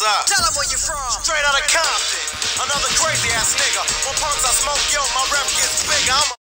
up? Tell them where you from. Straight out of Compton. Another crazy ass nigga. On punks I smoke, yo, my rep gets bigger.